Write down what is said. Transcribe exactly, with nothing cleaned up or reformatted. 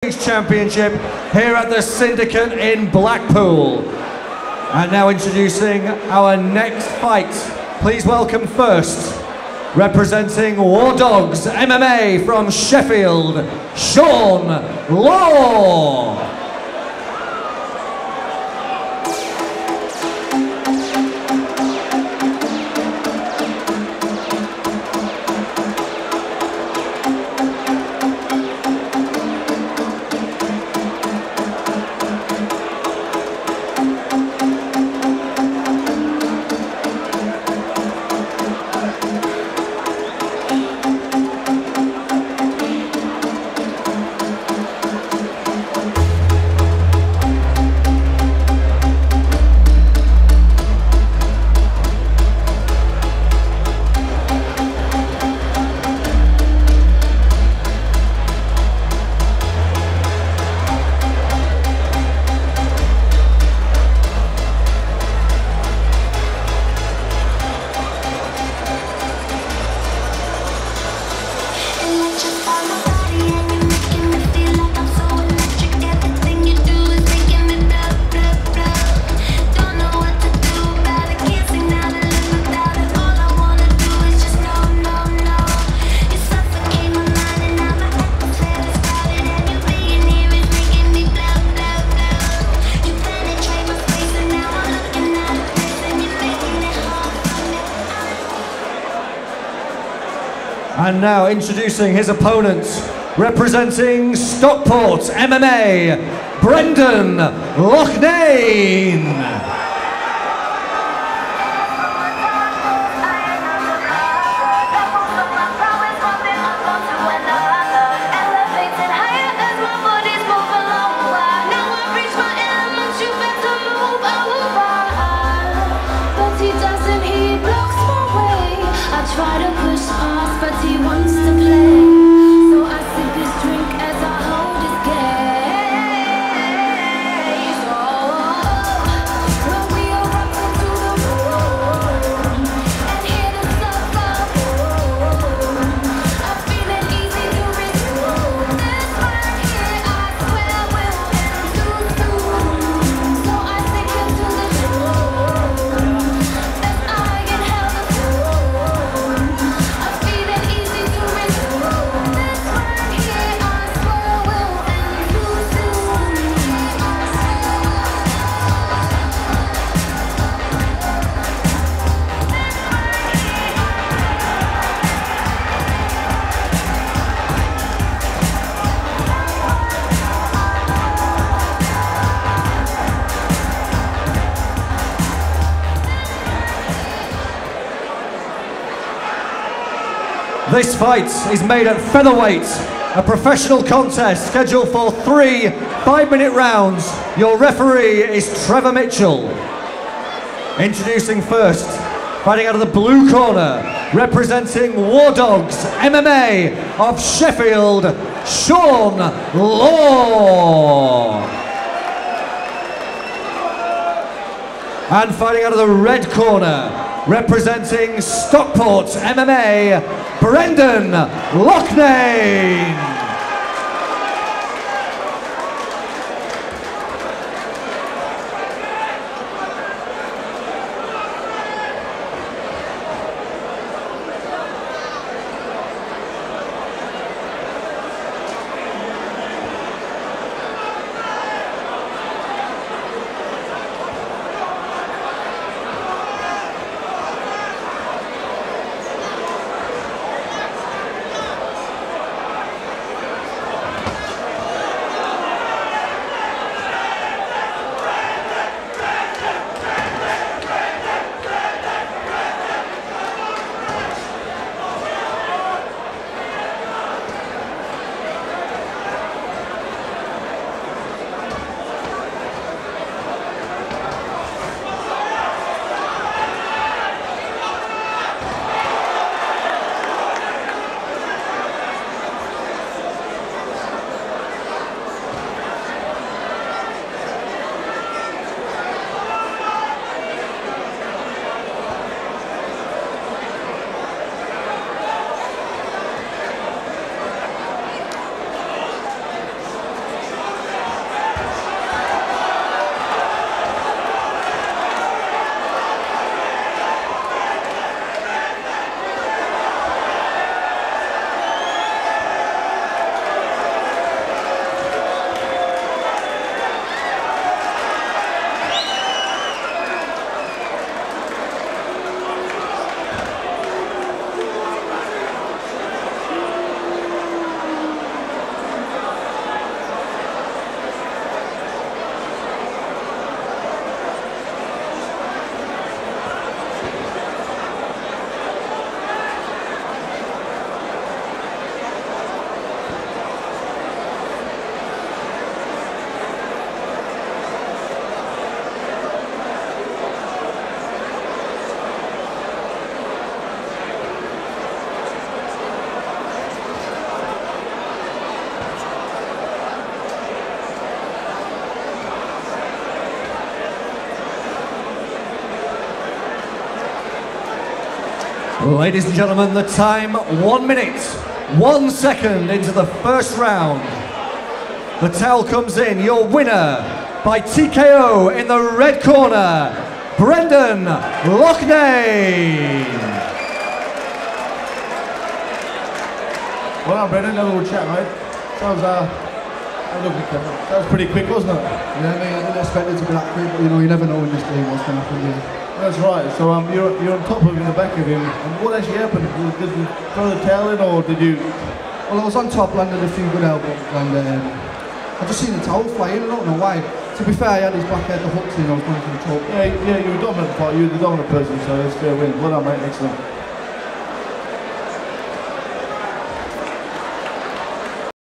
Series Championship here at the Syndicate in Blackpool. And now introducing our next fight. Please welcome first, representing War Dogs M M A from Sheffield, Shaun Law. And now introducing his opponent, representing Stockport M M A, Brendan Loughnane. This fight is made at featherweight, a professional contest scheduled for three five-minute rounds. Your referee is Trevor Mitchell. Introducing first, fighting out of the blue corner, representing War Dogs M M A of Sheffield, Shaun Law. And fighting out of the red corner, representing Stockport M M A, Brendan Loughnane. Ladies and gentlemen, the time one minute, one second into the first round. The towel comes in, your winner by T K O in the red corner, Brendan Loughnane. Well, Brendan, have a little chat, mate. That was, uh, that was pretty quick, wasn't it? Yeah, mate, I didn't expect it to be that quick, but you know, you never know in this game what's going to happen. Yeah. That's right. So um, you're you're on top of him, in the back of him. And what actually happened? Did you throw the towel in, or did you? Well, I was on top, landed a few good elbows, and um, I just seen the towel flying. I don't know why. To be fair, I had his back head, the hooks in. I was going for the top. Yeah, yeah, you were dominant part. You were the dominant person, so it's fair win. Well done, mate. Excellent.